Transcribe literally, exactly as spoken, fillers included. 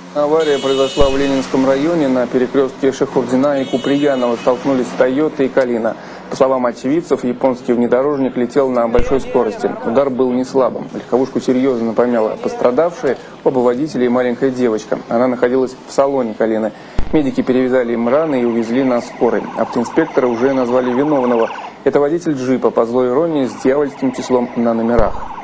Авария произошла в Ленинском районе. На перекрестке Шахурдина и Куприянова столкнулись Тойота и Калина. По словам очевидцев, японский внедорожник летел на большой скорости. Удар был не слабым. Легковушку серьезно помяло. Пострадавшие – оба водителя и маленькая девочка. Она находилась в салоне Калины. Медики перевязали им раны и увезли на скорой. Автоинспекторы уже назвали виновного. Это водитель джипа, по злой иронии, с дьявольским числом на номерах.